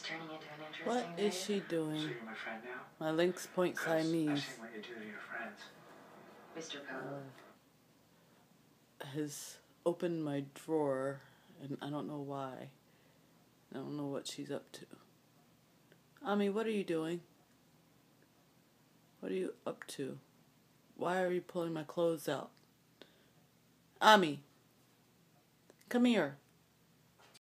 turning into an interesting What is she doing? So you're my friend now? My Lynx Point Siamese I've seen what you do to your friends. Mr. Poe. has opened my drawer, and I don't know why. I don't know what she's up to. Ami, what are you doing? What are you up to? Why are you pulling my clothes out? Ami, come here.